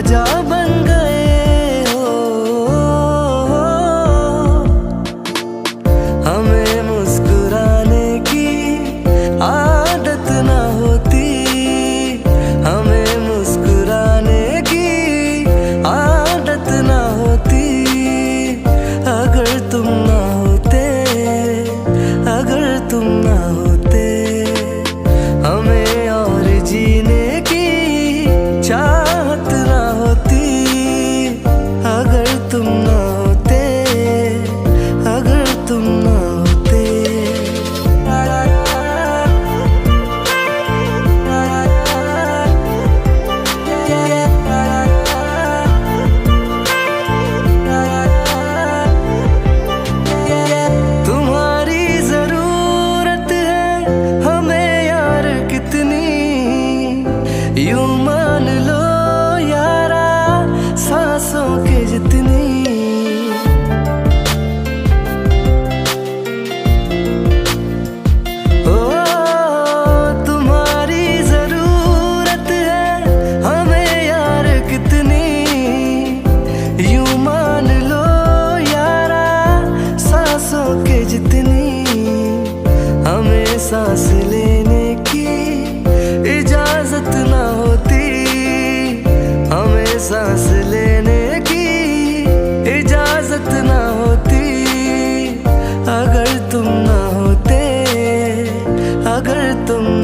राजा बन गए हो। हमें मुस्कुराने की आदत ना होती, हमें मुस्कुराने की आदत ना होती। अगर तुम ना होते, अगर तुम ना होते, हमें और जीने की चाहत ना होती। अगर तुम ना होते, अगर तुम ना होते। तुम्हारी जरूरत है हमें यार कितनी, यूं मान लो यारा सांसों के जितनी। ओ तुम्हारी जरूरत है हमें यार कितनी, यूं मान लो यारा सांसों के जितनी। हमें सांस लेने की इजाजत ना होती, हमें सांस लेने की इजाजत ना होती। अगर तुम ना होते, अगर तुम